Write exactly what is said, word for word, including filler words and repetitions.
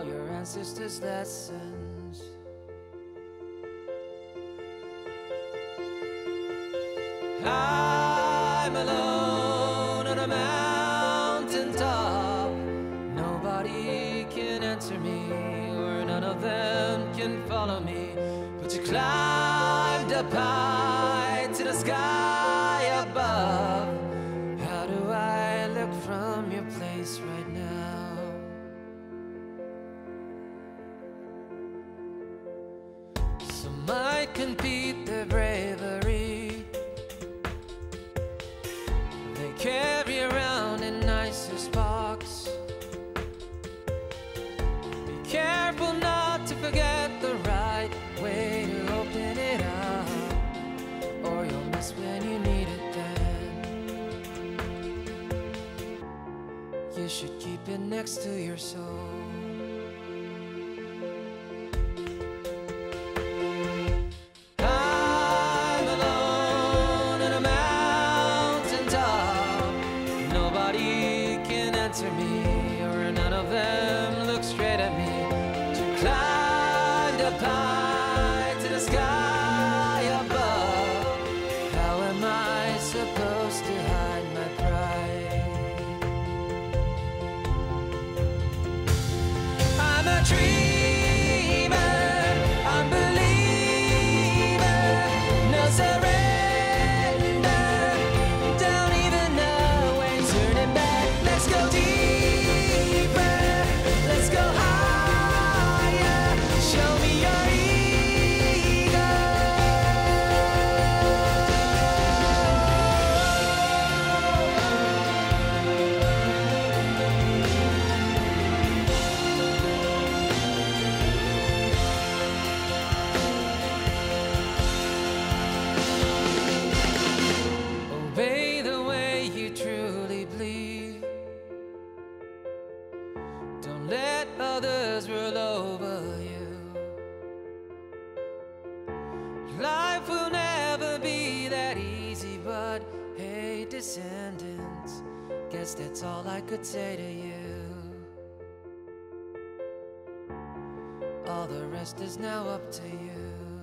all your ancestors' lessons. I'm alone on a mountain top. Nobody can answer me, or none of them can follow me. But you climbed up high to the sky above. How do I look from your place right now? Some might compete their bravery. They carry around a nicer box. Be careful not to forget the right way to open it up, or you'll miss when you need it then. You should keep it next to your soul. I'm alone on a mountain top. Nobody can answer me, or none of them look straight at me. You climbed up high to the sky above. How am I supposed to hide my pride? I'm a dreamer, unbeliever, no surrender. Don't even know when turning back. Let's go deeper, let's go higher. Show me your ego. Obey the way you truly believe. Don't let others rule over you. Life will never be that easy, but hey, descendants, guess that's all I could say to you. All the rest is now up to you.